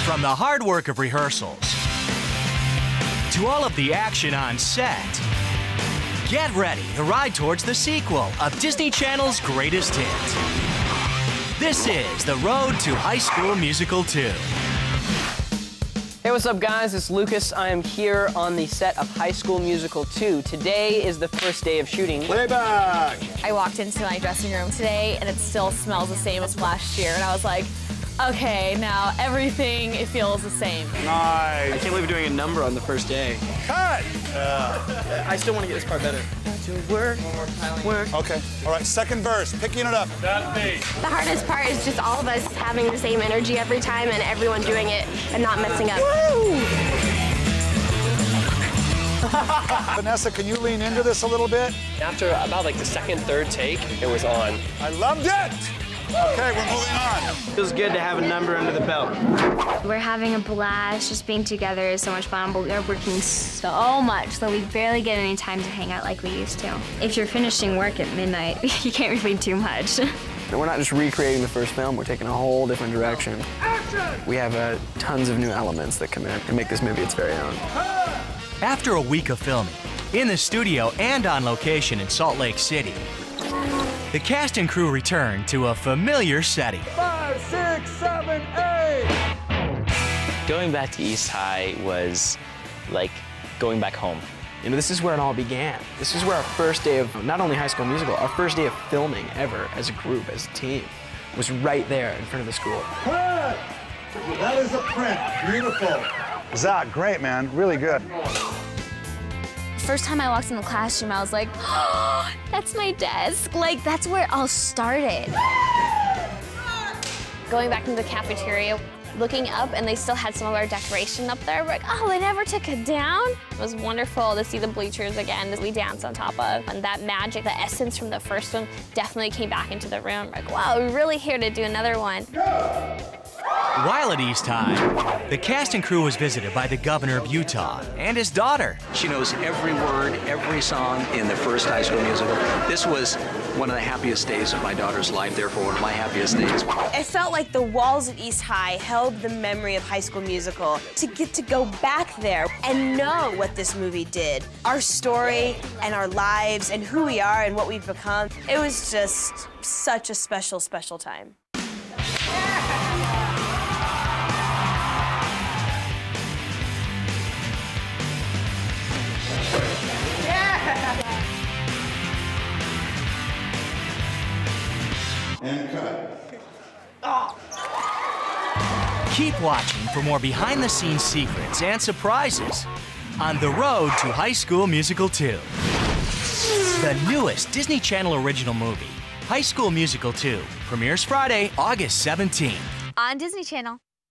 From the hard work of rehearsals to all of the action on set, get ready to ride towards the sequel of Disney Channel's greatest hit. This is The Road to High School Musical 2. Hey, what's up, guys? It's Lucas. I am here on the set of High School Musical 2. Today is the first day of shooting. Playback! I walked into my dressing room today, and it still smells the same as last year, and I was like, okay, now everything, it feels the same. Nice. I can't believe we're doing a number on the first day. Cut! I still want to get this part better. Work. Okay, all right, second verse, picking it up. That's me. The hardest part is just all of us having the same energy every time and everyone doing it and not messing up. Woo! Vanessa, can you lean into this a little bit? After about like the second, third take, it was on. I loved it! Okay, we're moving on. Feels good to have a number under the belt. We're having a blast. Just being together is so much fun, but we are working so much that we barely get any time to hang out like we used to. If you're finishing work at midnight, you can't really do much. We're not just recreating the first film, we're taking a whole different direction. We have tons of new elements that come in and make this movie its very own. After a week of filming, in the studio and on location in Salt Lake City, the cast and crew returned to a familiar setting. 5, 6, 7, 8! Going back to East High was like going back home. You know, this is where it all began. This is where our first day of not only High School Musical, our first day of filming ever as a group, as a team, was right there in front of the school. Cut! That is a print. Beautiful. Zach, great, man. Really good. First time I walked in the classroom, I was like, oh, that's my desk. Like, that's where it all started. Going back into the cafeteria, looking up, and they still had some of our decoration up there. We're like, oh, they never took it down. It was wonderful to see the bleachers again that we danced on top of. And that magic, the essence from the first one definitely came back into the room. Like, wow, we're really here to do another one. While at East High, the cast and crew was visited by the governor of Utah and his daughter. She knows every word, every song in the first High School Musical. This was one of the happiest days of my daughter's life, therefore one of my happiest days. It felt like the walls at East High held the memory of High School Musical. To get to go back there and know what this movie did, our story and our lives and who we are and what we've become, it was just such a special, special time. And cut. Keep watching for more behind-the-scenes secrets and surprises on The Road to High School Musical 2. The newest Disney Channel original movie, High School Musical 2, premieres Friday, August 17th. On Disney Channel.